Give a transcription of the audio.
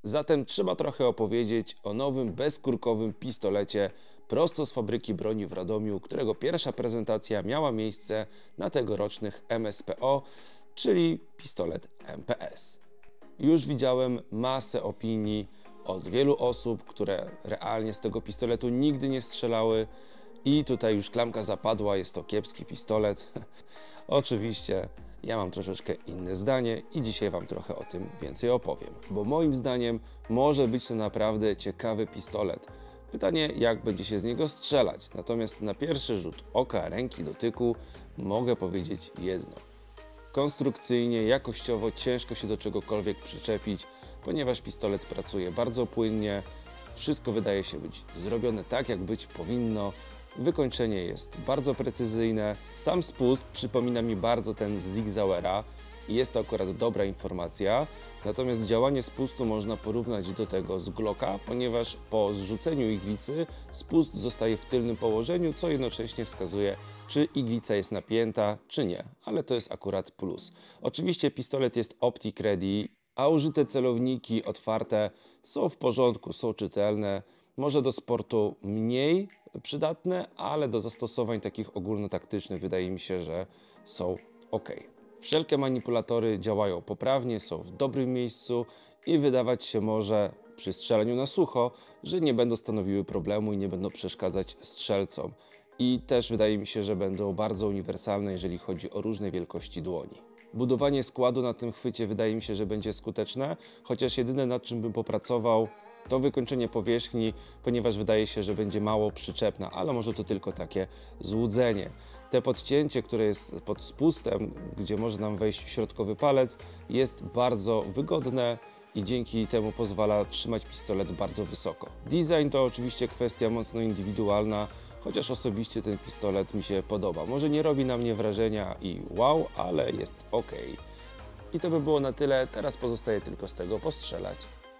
Zatem trzeba trochę opowiedzieć o nowym bezkurkowym pistolecie prosto z fabryki broni w Radomiu, którego pierwsza prezentacja miała miejsce na tegorocznych MSPO, czyli pistolet MPS. Już widziałem masę opinii od wielu osób, które realnie z tego pistoletu nigdy nie strzelały i tutaj już klamka zapadła, jest to kiepski pistolet. Oczywiście ja mam troszeczkę inne zdanie i dzisiaj Wam trochę o tym więcej opowiem, bo moim zdaniem może być to naprawdę ciekawy pistolet. Pytanie, jak będzie się z niego strzelać, natomiast na pierwszy rzut oka, ręki, dotyku mogę powiedzieć jedno. Konstrukcyjnie, jakościowo ciężko się do czegokolwiek przyczepić, ponieważ pistolet pracuje bardzo płynnie, wszystko wydaje się być zrobione tak, jak być powinno. Wykończenie jest bardzo precyzyjne. Sam spust przypomina mi bardzo ten z Sig Sauera i jest to akurat dobra informacja. Natomiast działanie spustu można porównać do tego z Glocka, ponieważ po zrzuceniu iglicy spust zostaje w tylnym położeniu, co jednocześnie wskazuje, czy iglica jest napięta, czy nie. Ale to jest akurat plus. Oczywiście pistolet jest optic ready, a użyte celowniki otwarte są w porządku, są czytelne. Może do sportu mniej przydatne, ale do zastosowań takich ogólnotaktycznych wydaje mi się, że są ok. Wszelkie manipulatory działają poprawnie, są w dobrym miejscu i wydawać się może przy strzelaniu na sucho, że nie będą stanowiły problemu i nie będą przeszkadzać strzelcom. I też wydaje mi się, że będą bardzo uniwersalne, jeżeli chodzi o różne wielkości dłoni. Budowanie składu na tym chwycie wydaje mi się, że będzie skuteczne, chociaż jedyne nad czym bym popracował to wykończenie powierzchni, ponieważ wydaje się, że będzie mało przyczepna, ale może to tylko takie złudzenie. Te podcięcie, które jest pod spustem, gdzie może nam wejść środkowy palec, jest bardzo wygodne i dzięki temu pozwala trzymać pistolet bardzo wysoko. Design to oczywiście kwestia mocno indywidualna, chociaż osobiście ten pistolet mi się podoba. Może nie robi na mnie wrażenia i wow, ale jest ok. I to by było na tyle, teraz pozostaje tylko z tego postrzelać.